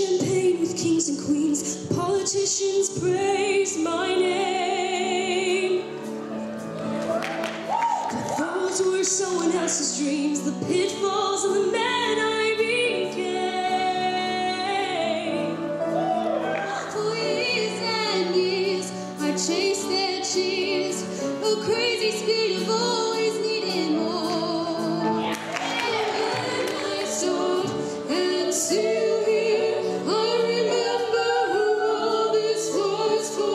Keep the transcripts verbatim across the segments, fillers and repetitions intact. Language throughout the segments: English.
champagne with kings and queens. Politicians praise my name. But those were someone else's dreams, the pitfalls of the man I became. For years and years I chased their cheers, a crazy speed of always needing more. And when I stood and still here, I remember who all this was for.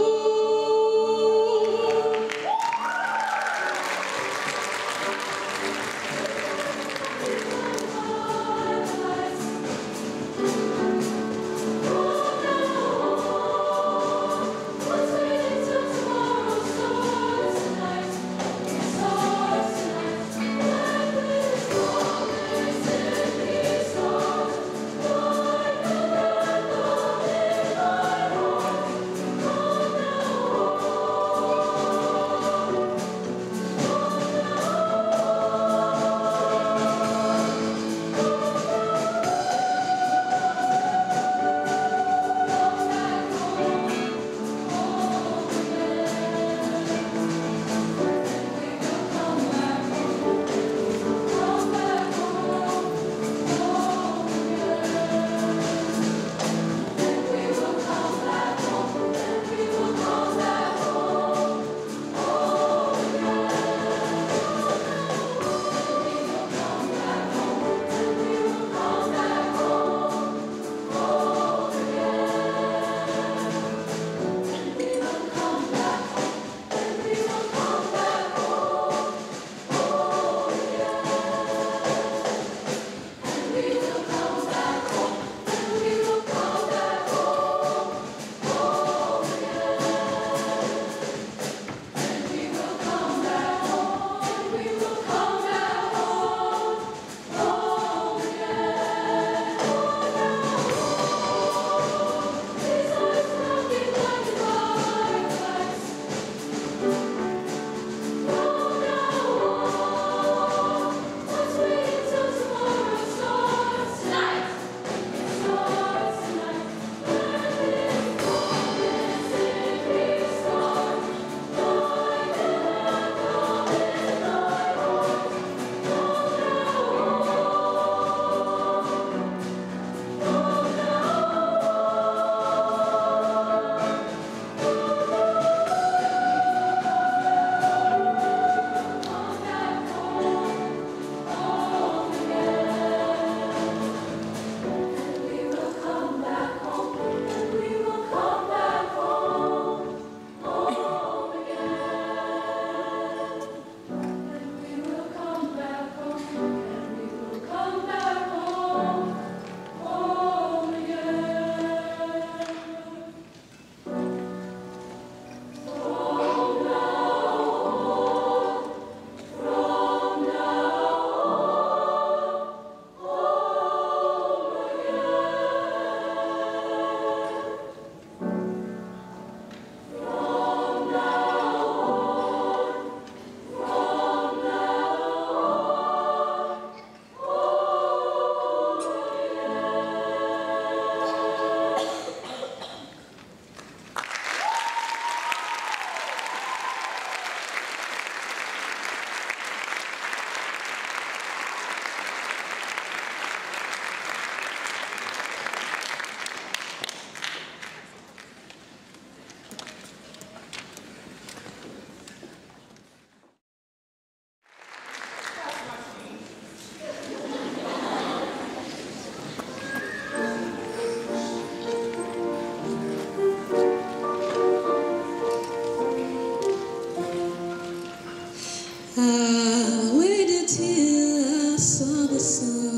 I waited till I saw the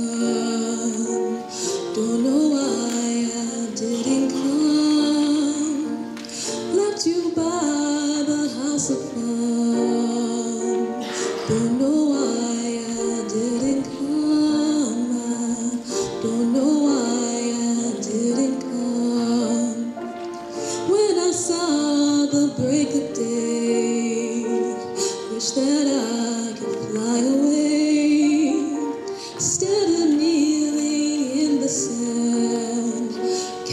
sun. Don't know why I didn't come. Left you by the house of fun. Don't know why I didn't come. I don't know why I didn't come. When I saw the break of day, wish that I could fly away. Instead of kneeling in the sand,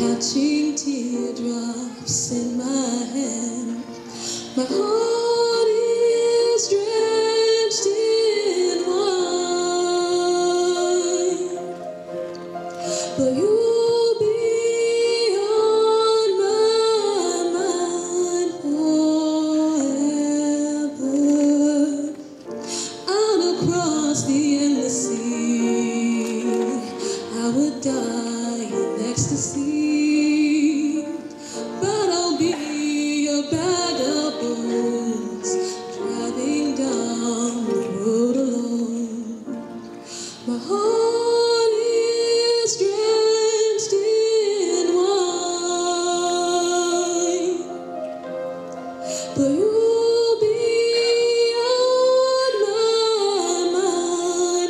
my hand. My heart is drenched in wine, but you'll be on my mind forever. Out across the endless sea, I would die in ecstasy, but I'll be your bag of bones, driving down the road alone. My heart is drenched in wine, but you'll be on my mind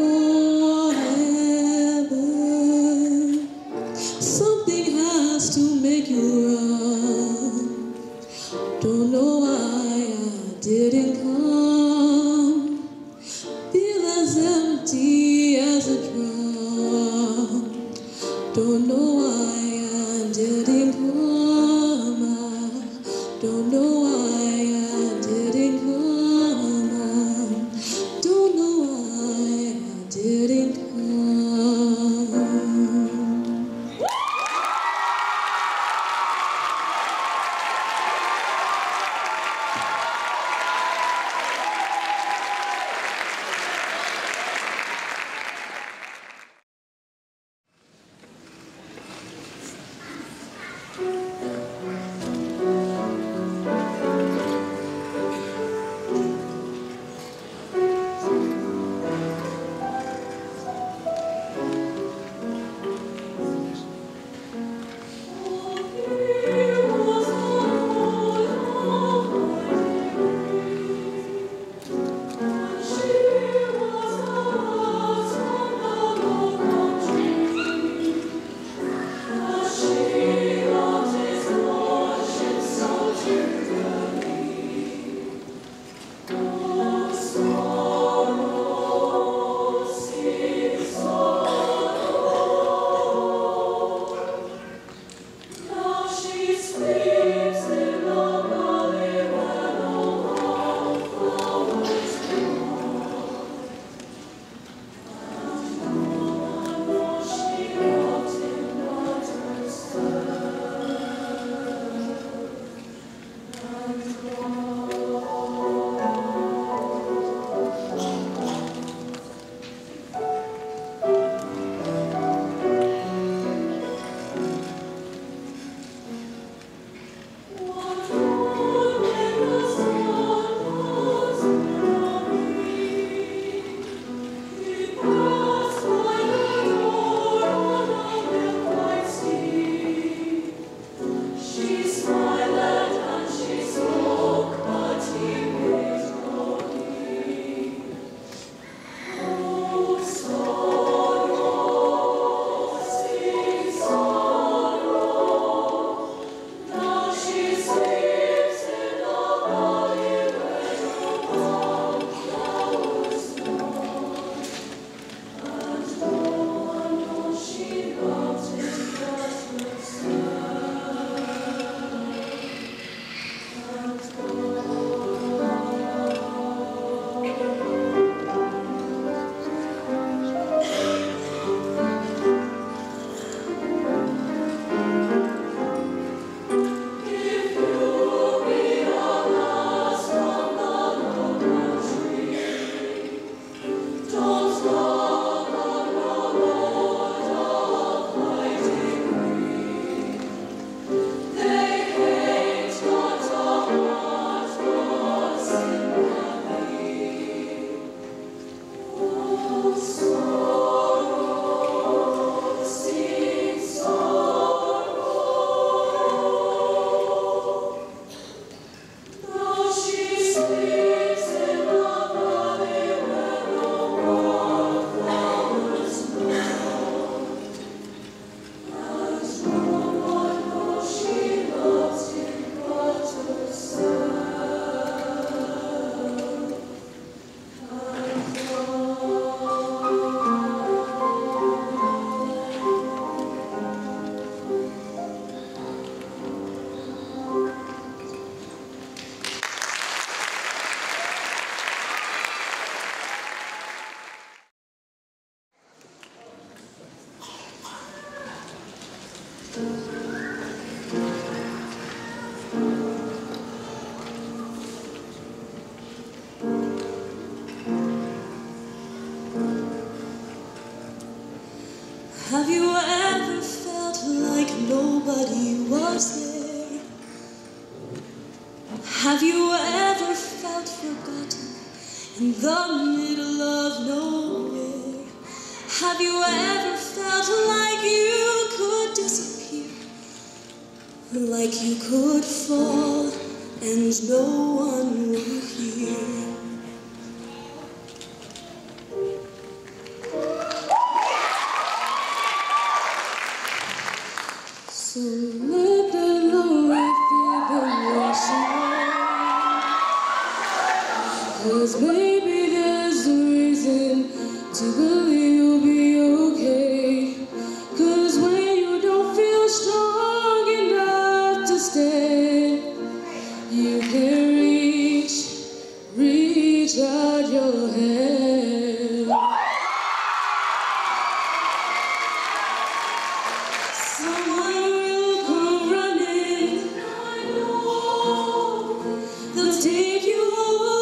forever. Something has to make you run. Don't know why I didn't come. Feel as empty as a drum. Don't know why I didn't come. I don't know why Have you ever felt like nobody was there? Have you ever felt forgotten in the middle of nowhere? Have you ever felt like you could disappear, like you could fall and no one will hear? So let the lonely feeling wash away, 'cause baby there's a reason to believe you'll be okay. 'Cause when you don't feel strong enough to stand, you can reach, reach out your hand. Someone will come running, I know, they'll take you home.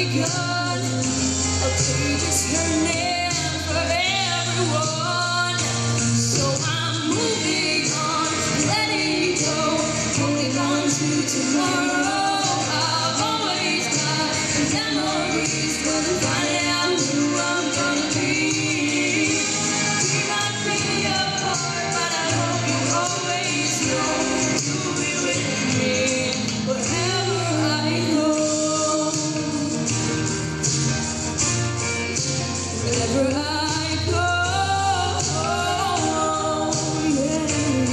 begun. A page is turning for everyone. So I'm moving on, letting go, holding on to tomorrow. I've always got memories when I'm finding out who I'm gonna be. We might be apart, but I hope you always know you'll be with me wherever I go. Wherever I go, yeah.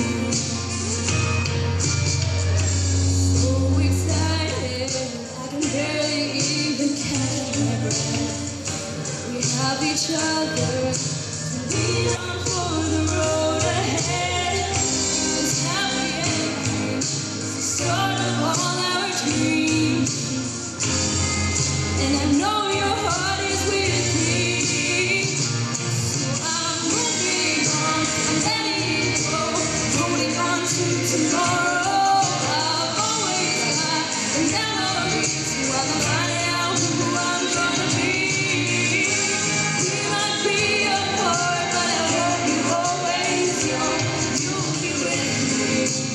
So excited, I can barely even catch my breath. We have each other to lean on for the road ahead. This happy ending is the start of all our dreams. And I know your heart is with me. So I'm moving on, I'm letting go, holding on to tomorrow. I've always got the memories while I'm finding out who I'm gonna be. We might be apart, but I hope you always know you'll be with me.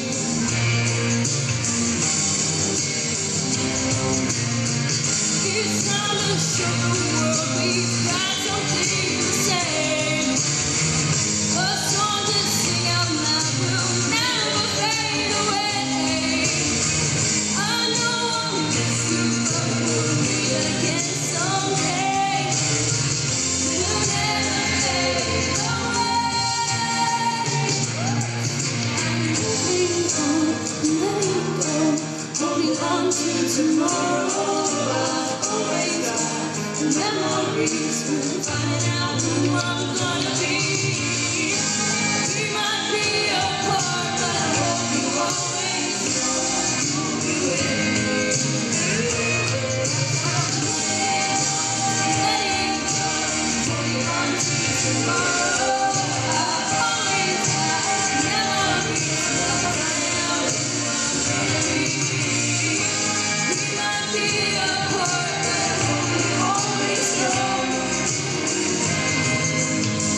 It's time to show the world we've got something to say. A song to sing out loud will never fade away. I know I'll miss you, but we'll meet again someday. We'll never fade away. I'm moving on, letting go, holding on to tomorrow. I've always got the memories when I'm finding out who I'm gonna be. We might be apart, but I hope you always know you'll be with me. I'm letting go, holding on to tomorrow. I've always got memories when I'm finding out who I'm gonna be. We might be apart, but I hope you always know.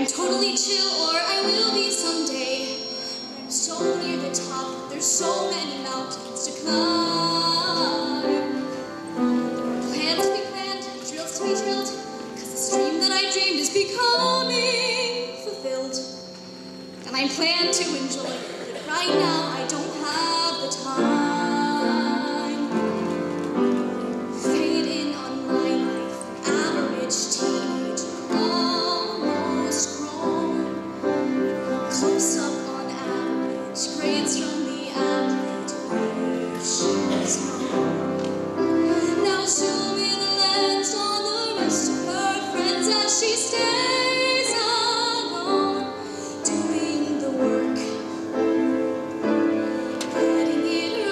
I'm totally chill, or I will be someday. But I'm so near the top, there's so many mountains to climb. Plans to be planned, drills to be drilled, cause the dream that I dreamed is becoming fulfilled. And I plan to enjoy it, but right now I don't have the time. Fade in on my life, average teenager, almost grown. Close up on average, grades from the average she's known. Now zoom in the lens on the rest of her friends as she stays alone, doing the work, getting it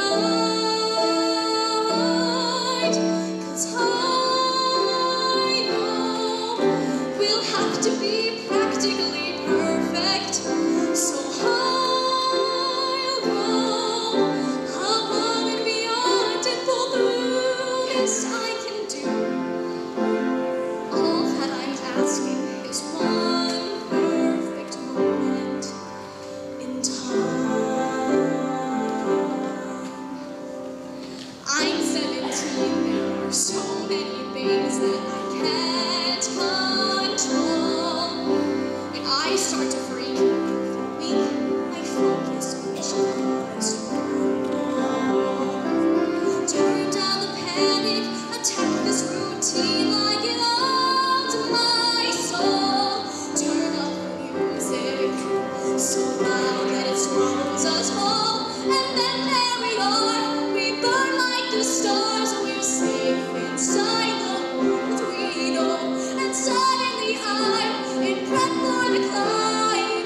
right. Cause I know we'll have to be practically perfect. So I'll go above and beyond and pull through. Yes, I can do. All that I'm asking is one perfect moment in time. I'm seventeen, there are so many things that I can't control. And I start to freak. Weak, my focus just turn down the panic, attack this routine like it owns my soul. Turn up the music so loud that it swallows us whole. And then there we are, we burn like the stars. We're safe inside the world we know. And suddenly I'm in prep for the climb.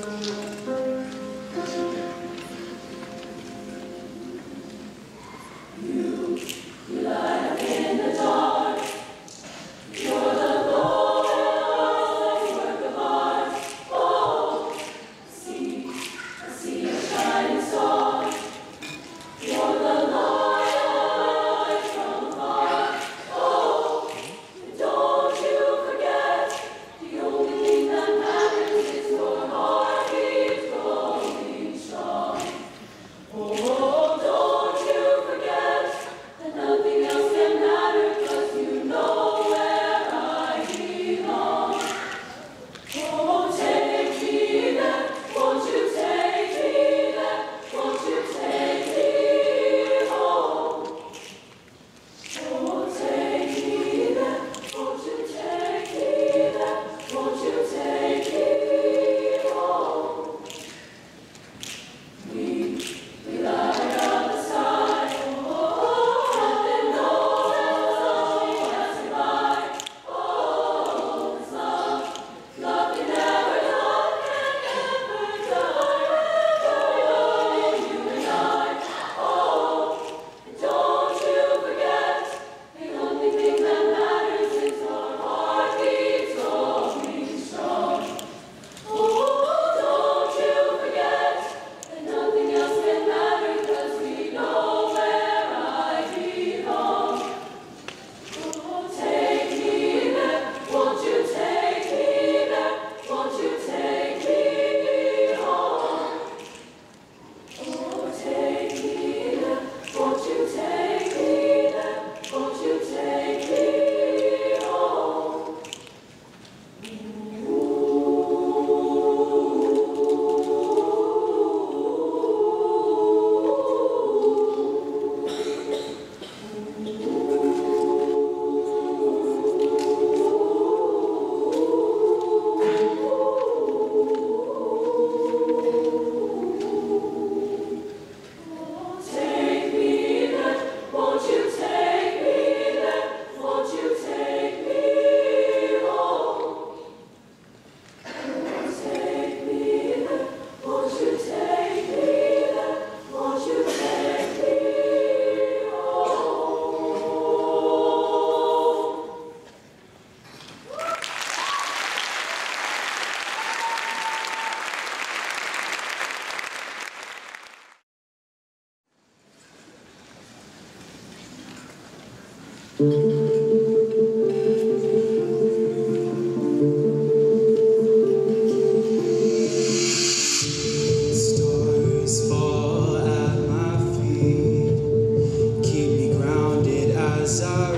Stars fall at my feet, keep me grounded as I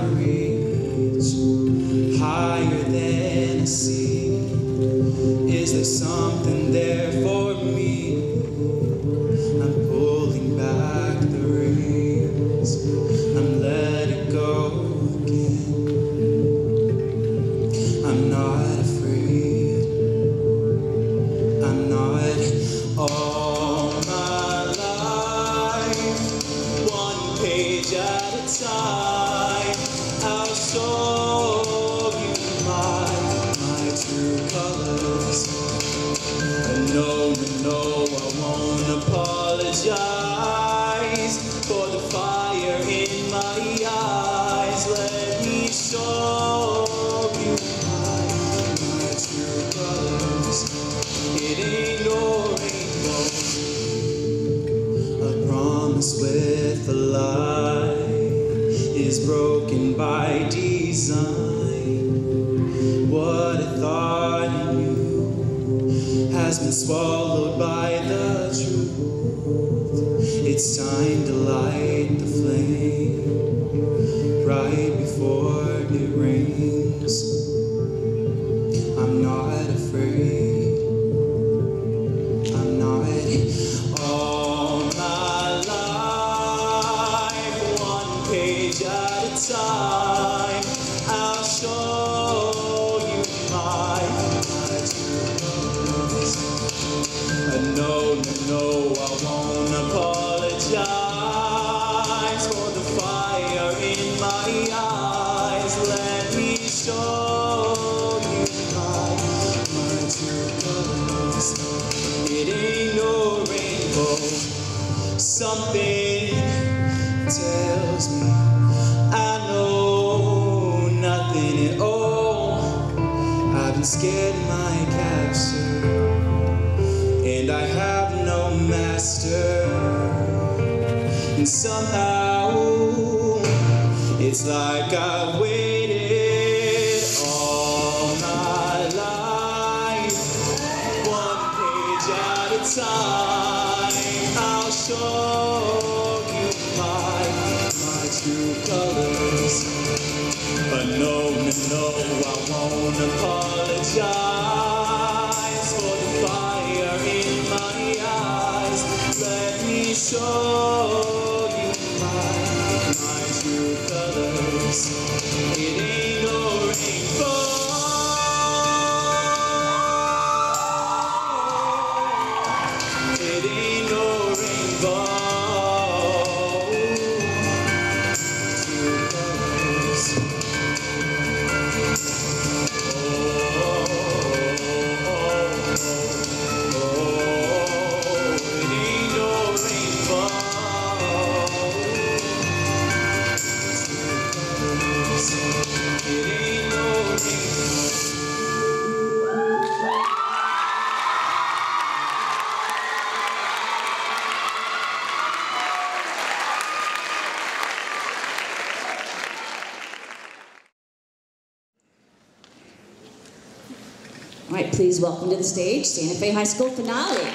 reach higher than a sea. Is there something there for me? I'm pulling back the reins, I'm letting go again. I'm not afraid, I'm not. All my life, one page at a time, I'll show you my, my true colors. No, no, no, I won't apologize for the fire in my eyes. Let me show you my, my true colors. It ain't no rainbow, a promise with a lie is broken by design. What I thought I knew has been swallowed by the truth. It's time to light the flame right before it rains. I'm not afraid, I'm not. All my life, one page at a time, I'll show you my, my true colors. No, no, no, I won't apologize for the fire in my eyes. Let me show something tells me I know nothing at all. I've been scared of my capture, and I have no master. And somehow it's like I've waited all my life, one page at a time. I'll show you my, my true colors. But no, no, no, I won't apologize for the fire in my eyes. Let me show you my, my true colors. It ain't no rainbow. It ain't no rainbow. True colors. All right, please welcome to the stage Santa Fe High School finale.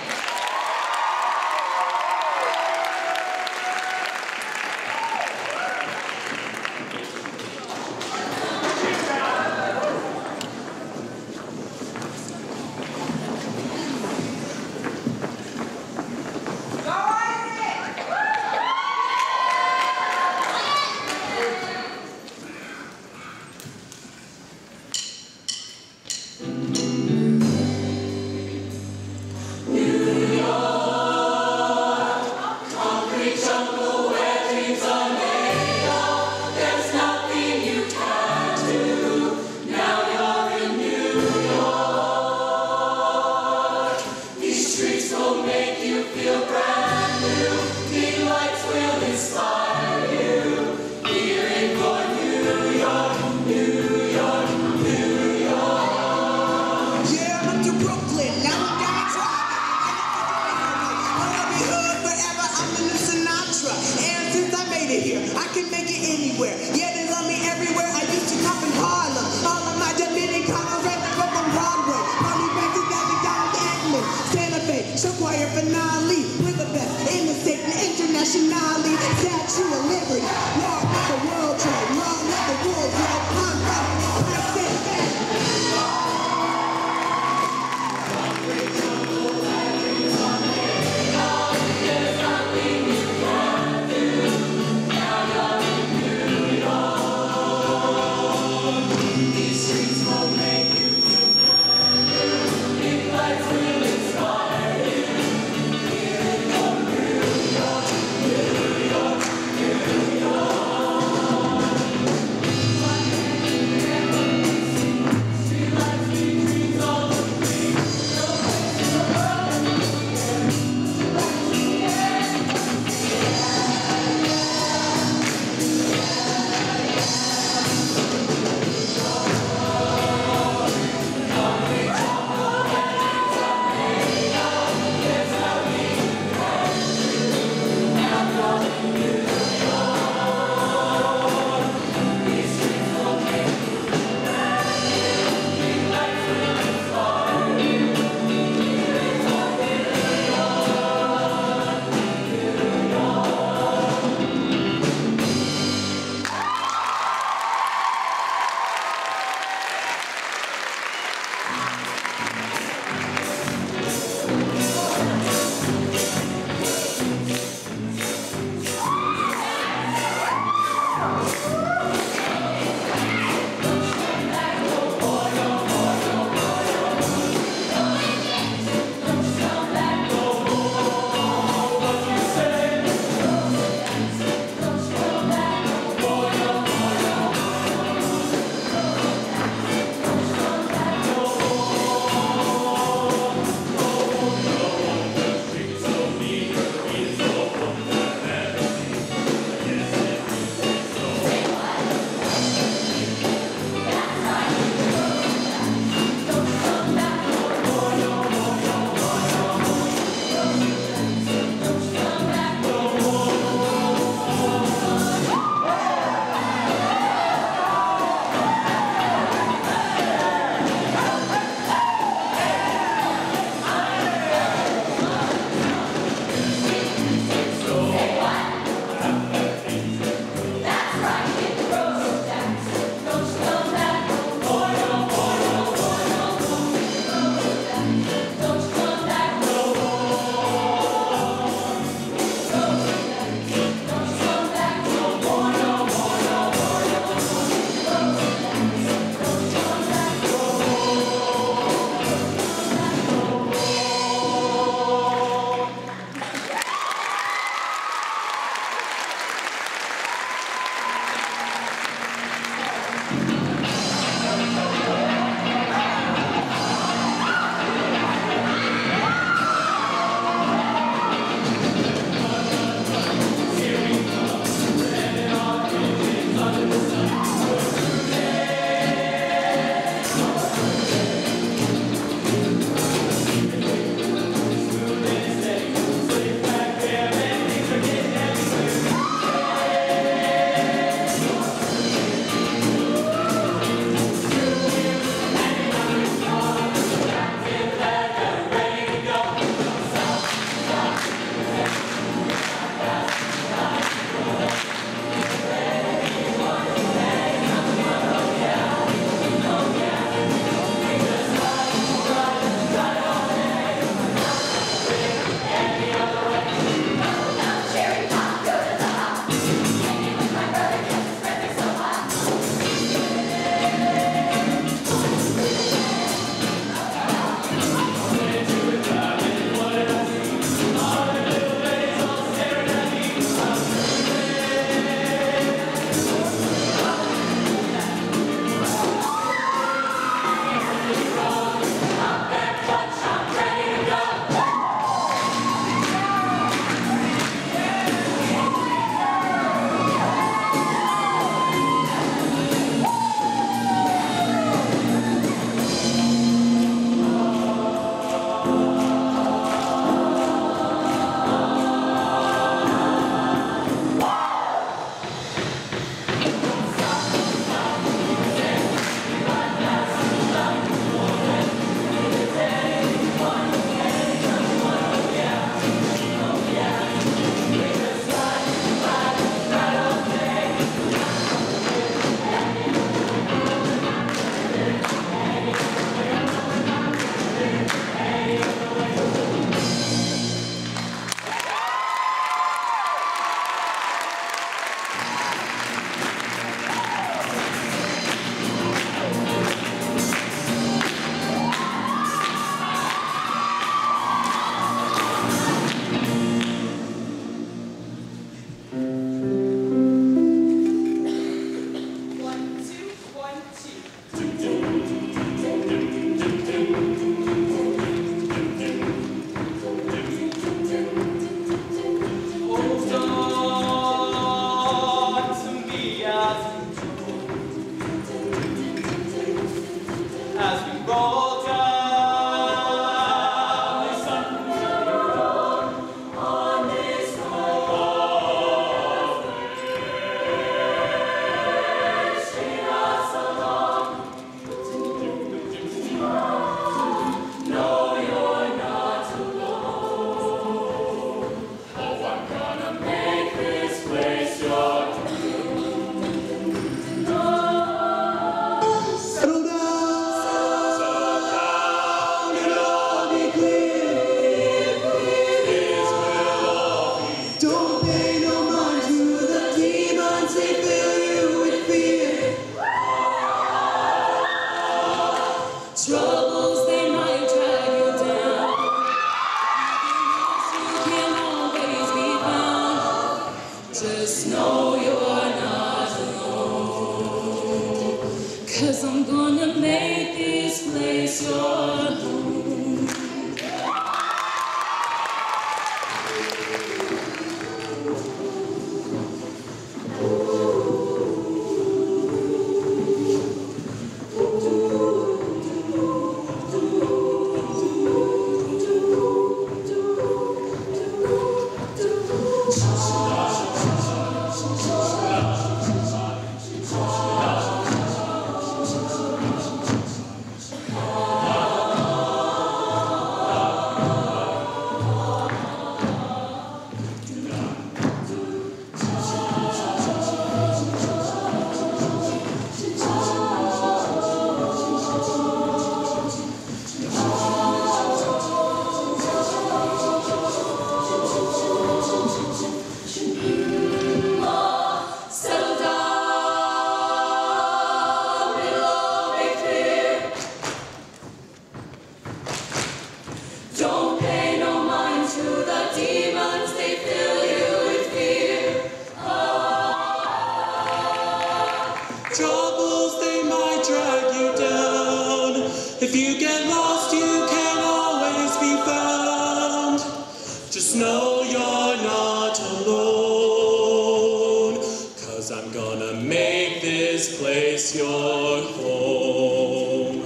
know you're not alone, 'cause I'm gonna make this place your home.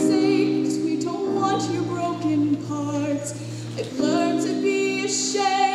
I've learned to be ashamed.